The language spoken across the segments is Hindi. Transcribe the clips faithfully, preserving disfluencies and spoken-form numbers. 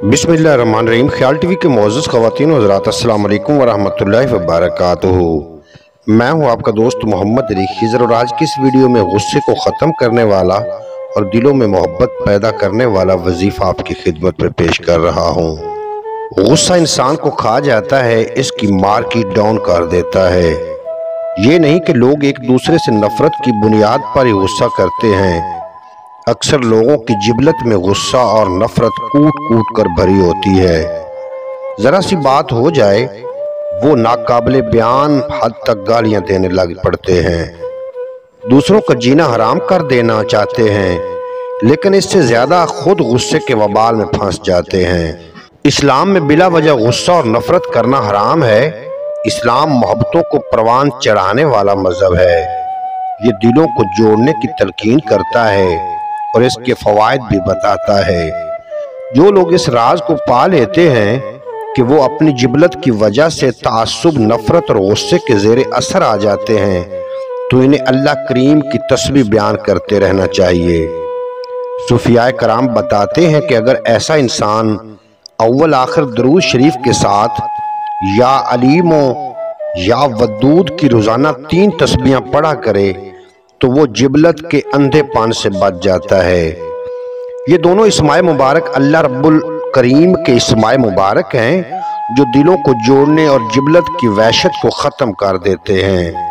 बिस्मिल्लाहिर्रहमानिर्रहीम। ख्याल टीवी के मोअज़्ज़ज़ ख़वातीन व हज़रात, अस्सलाम वालेकुम व रहमतुल्लाहि व बरकातुहू। मैं हूं आपका दोस्त मोहम्मद अली खिज़र और आज की इस वीडियो में गुस्से को ख़त्म करने वाला और दिलों में मोहब्बत पैदा करने वाला वजीफ़ा आपकी खिदमत में पेश कर रहा हूं। गुस्सा इंसान को खा जाता है, इसकी मार्केट डाउन कर देता है। ये नहीं कि लोग एक दूसरे से नफरत की बुनियाद पर ही गुस्सा करते हैं। अक्सर लोगों की जिबलत में गुस्सा और नफरत कूट कूट कर भरी होती है। जरा सी बात हो जाए वो नाकाबिले बयान हद तक गालियां देने लग पड़ते हैं, दूसरों का जीना हराम कर देना चाहते हैं, लेकिन इससे ज्यादा खुद गुस्से के वबाल में फंस जाते हैं। इस्लाम में बिला वजह गुस्सा और नफरत करना हराम है। इस्लाम मोहब्बतों को परवान चढ़ाने वाला मजहब है। ये दिलों को जोड़ने की तलकीन करता है और इसके फवायद भी बताता है। जो लोग इस राज को पा लेते हैं कि वो अपनी जिबलत की वजह से तासुब, नफरत और गुस्से के ज़ेरे असर आ जाते हैं, तो इन्हें अल्लाह करीम की तस्बीह बयान करते रहना चाहिए। सूफियाए कराम बताते हैं कि अगर ऐसा इंसान अव्वल आखिर दरूद शरीफ के साथ या अलीमो या वदूद की रोजाना तीन तस्बीहां पढ़ा करे तो वो जिबलत के अंधेपन से बच जाता है। ये दोनों इस्माए मुबारक अल्लाह रब्बुल करीम के इस्माए मुबारक हैं, जो दिलों को जोड़ने और जिबलत की वहशत को ख़त्म कर देते हैं।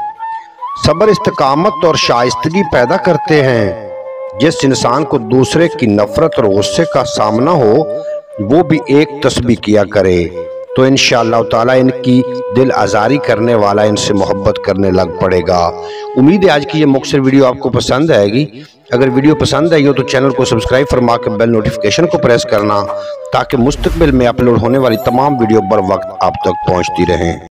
सब्र, इस्तिकामत और शाइस्तगी पैदा करते हैं। जिस इंसान को दूसरे की नफरत और गुस्से का सामना हो वो भी एक तस्बीह किया करे तो इंशाअल्लाह ताला इनकी दिल आज़ारी करने वाला इनसे मोहब्बत करने लग पड़ेगा। उम्मीद है आज की ये मुख्तसर वीडियो आपको पसंद आएगी। अगर वीडियो पसंद आई हो तो चैनल को सब्सक्राइब फरमा के बेल नोटिफिकेशन को प्रेस करना, ताकि मुस्तकबिल में अपलोड होने वाली तमाम वीडियो बर वक्त आप तक पहुँचती रहें।